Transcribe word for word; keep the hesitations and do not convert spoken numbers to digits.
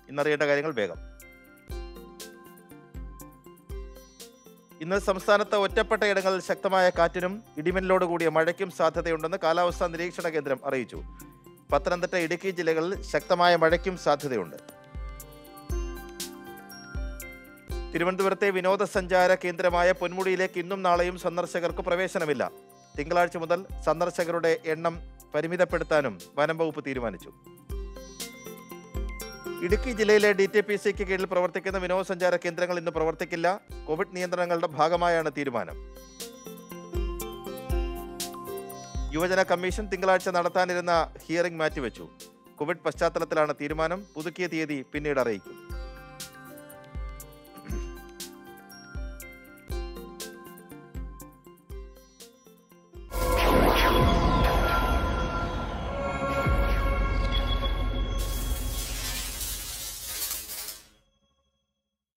ഇന്നറിയേണ്ട കാര്യങ്ങൾ വേഗം. ഇന്ന് സംസ്ഥാനത്ത് ഒറ്റപ്പെട്ട ഇടങ്ങളിൽ ശക്തമായ കാറ്റിനും ഇടിമിന്നലോട് കൂടിയ മഴയ്ക്കും സാധ്യതയുണ്ടെന്ന് കാലാവസ്ഥാ നിരീക്ഷണ കേന്ദ്രം അറിയിച്ചു. പത്തനംതിട്ട, ഇടുക്കി ജില്ലകളിൽ ശക്തമായ മഴയ്ക്കും സാധ്യതയുണ്ട്. തിരുവനന്തപുരത്തെ വിനോദസഞ്ചാര കേന്ദ്രമായ പൊന്മുടിയിലേക്ക് ഇന്നും നാളെയും സന്ദർശകർക്ക് പ്രവേശനമില്ല. തിങ്കളാഴ്ച മുതൽ സന്ദർശകരുടെ എണ്ണം പരിമിതപ്പെടുത്താനും വനം വകുപ്പ് തീരുമാനിച്ചു. ഇടുക്കി ജില്ലയിലെ ഡി ടി പി സിക്ക് കീഴിൽ പ്രവർത്തിക്കുന്ന വിനോദസഞ്ചാര കേന്ദ്രങ്ങൾ ഇന്ന് പ്രവർത്തിക്കില്ല. കോവിഡ് നിയന്ത്രണങ്ങളുടെ ഭാഗമായാണ് തീരുമാനം. യുവജന കമ്മീഷൻ തിങ്കളാഴ്ച നടത്താനിരുന്ന ഹിയറിംഗ് മാറ്റിവെച്ചു. കോവിഡ് പശ്ചാത്തലത്തിലാണ് തീരുമാനം. പുതുക്കിയ തീയതി പിന്നീട് അറിയിക്കും.